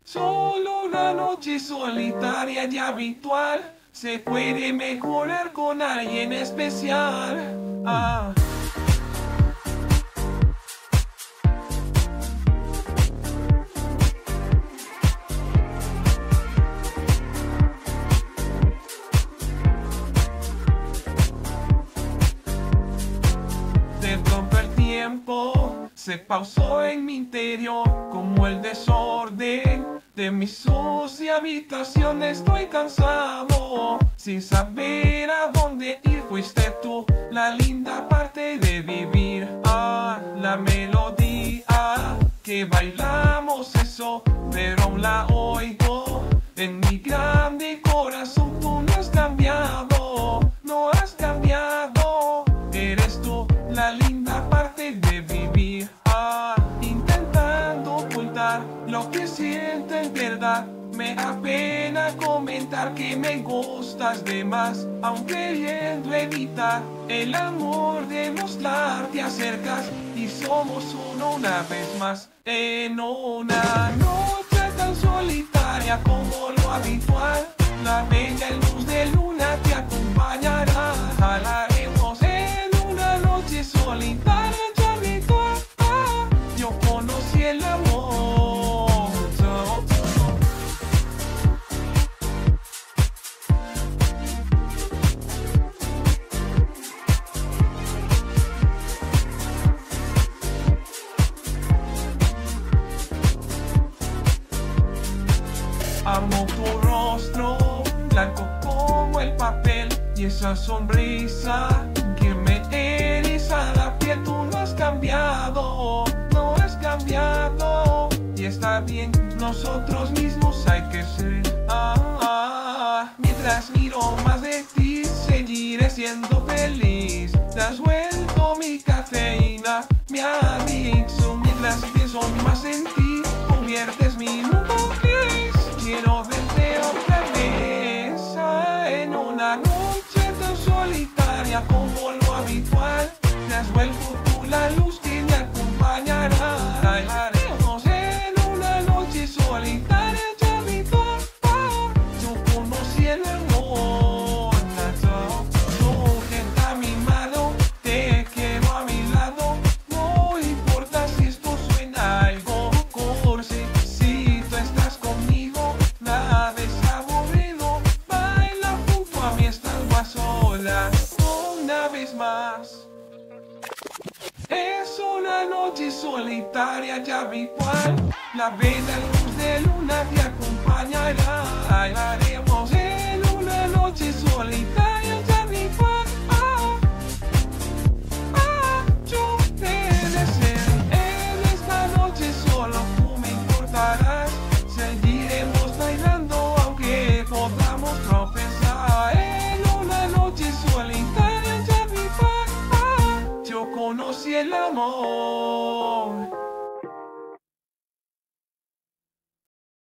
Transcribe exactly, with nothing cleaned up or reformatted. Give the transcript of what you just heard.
Solo una noche solitaria y habitual se puede mejorar con alguien especial. Ah. De pronto el tiempo se pausó en mi interior, como el desorden de mi sucia habitación. Estoy cansado, sin saber a dónde ir. Fuiste tú, la linda parte de vivir. Ah, la melodía que bailamos, eso, pero aún la oigo en mi grande corazón. Tú no has cambiado, no has cambiado. Eres tú, la linda parte de vivir. Ah, intentando ocultar lo que siento en verdad. Me apena comentar que me gustas de más, aun queriendo evitar el amor de mostrar. Te acercas y somos uno una vez más. En una noche tan solitaria como lo habitual, la bella luz de luna te acompañará. Jalaremos en una noche solitaria y habitual. Ah, yo conocí el amor. Amo tu rostro, blanco como el papel, y esa sonrisa que me eriza la piel. Tú no has cambiado, no has cambiado, y está bien, nosotros mismos hay que ser. Ah, ah, mientras miro más de ti, seguiré siendo feliz. Te has vuelto mi cafeína, mi adicción. Mientras pienso más en ti, conviertes mi mundo gris. Quiero verte otra vez. Ah, en una noche tan solitaria como lo habitual, te has vuelto tú la luz que me acompañará. Bailaremos en una noche solitaria y habitual. Ah, yo conocí el amor. Sujeta a mi mano, te quiero a mi lado. No importa si esto suena algo cursi, si tú estás conmigo nada es aburrido. Baila junto a mí estando a solas una vez más. Es una noche solitaria y habitual, la bella luz de luna te acompañará. Bailaremos en una noche solitaria y habitual. Ah, ah, yo te deseo. En esta noche solo tú me importarás. Seguiremos bailando aunque podamos tropezar. En una noche solitaria y habitual. Ah, yo conocí el amor.